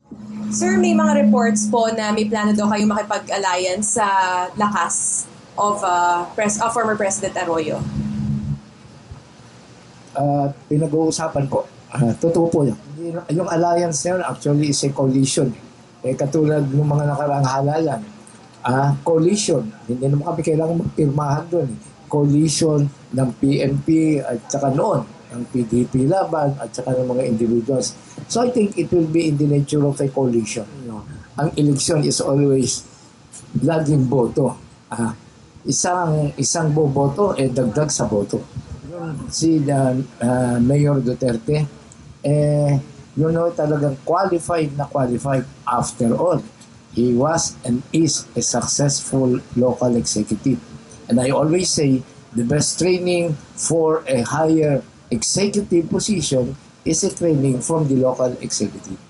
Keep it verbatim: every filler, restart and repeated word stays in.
Sir, may mga reports po na may plano daw kayo makipag-alliance sa Lakas of, uh, pres of former President Arroyo. Uh, pinag-uusapan po. Uh, totoo po yun. Yung alliance na yun actually is a coalition. Eh, katulad ng mga nakaraang halalan. Uh, coalition. Hindi naman kami kailangan magpirmahan doon. Coalition ng P N P at saka noon ng P D P laban at saka ng mga individuals. So I think it will be in the nature of a coalition. You know, ang election is always laging boto. Ah, isang isang boboto eh dagdag sa boto. Yung si uh, uh, Mayor Duterte eh you know talagang qualified na qualified after all. He was and is a successful local executive. And I always say the best training for a higher executive position is a training from the local executive.